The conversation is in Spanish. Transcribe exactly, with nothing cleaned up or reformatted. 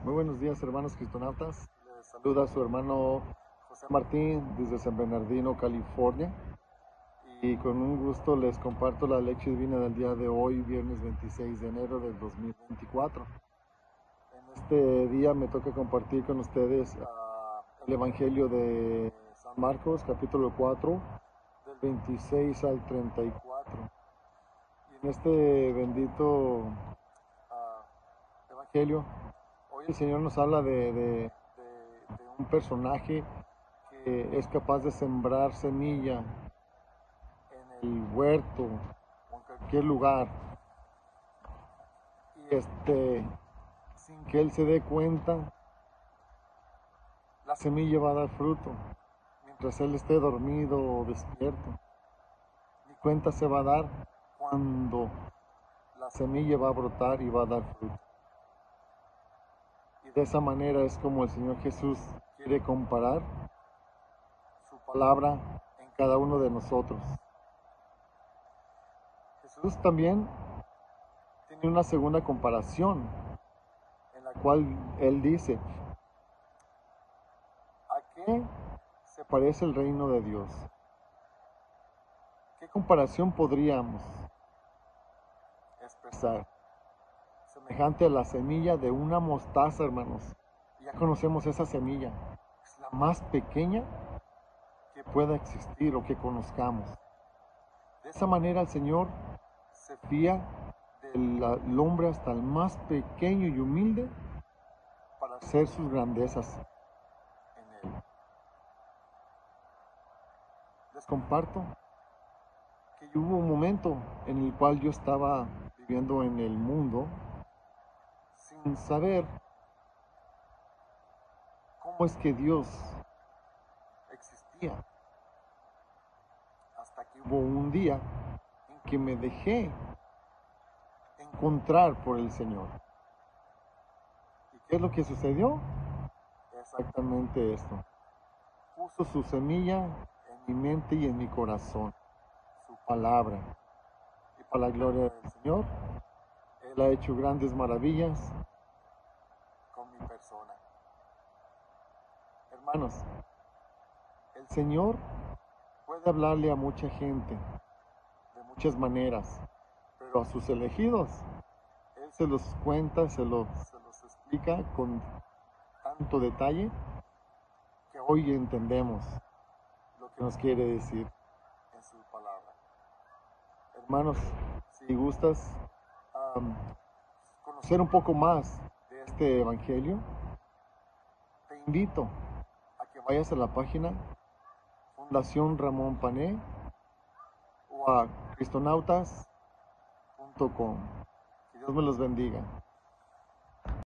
Muy buenos días, hermanos cristonautas. Les saluda su hermano José Martín desde San Bernardino, California. Y con un gusto les comparto la lección divina del día de hoy, viernes veintiséis de enero del dos mil veinticuatro. En este día me toca compartir con ustedes uh, el Evangelio de San Marcos, capítulo cuatro, del veintiséis al treinta y cuatro. Y en este bendito uh, Evangelio, hoy el Señor nos habla de, de, de, de un personaje que es capaz de sembrar semilla en el huerto o en cualquier lugar, y este, sin que él se dé cuenta, la semilla va a dar fruto mientras él esté dormido o despierto. Ni cuenta se va a dar cuando la semilla va a brotar y va a dar fruto. Y de esa manera es como el Señor Jesús quiere comparar su palabra en cada uno de nosotros. Jesús también tiene una segunda comparación en la cual Él dice: ¿a qué se parece el reino de Dios? ¿Qué comparación podríamos expresar? Semejante a la semilla de una mostaza, hermanos. Ya conocemos esa semilla. Es la más pequeña que pueda existir o que conozcamos. De esa manera el Señor se fía del hombre hasta el más pequeño y humilde para hacer sus grandezas en Él. Les comparto que hubo un momento en el cual yo estaba viviendo en el mundo sin saber cómo es que Dios existía, hasta que hubo un día en que me dejé encontrar por el Señor. ¿Y qué es lo que sucedió? Exactamente esto. Puso su semilla en mi mente y en mi corazón, su palabra. Y para la gloria del Señor, Él ha hecho grandes maravillas con mi persona. Hermanos, el Señor puede hablarle a mucha gente de muchas maneras, pero a sus elegidos Él se los cuenta, se los, se los explica con tanto detalle que hoy entendemos lo que nos quiere decir en su palabra. Hermanos, si gustas um, conocer un poco más de este evangelio, te invito a que vayas a la página Fundación Ramón Pané o a cristonautas punto com. Que Dios me los bendiga.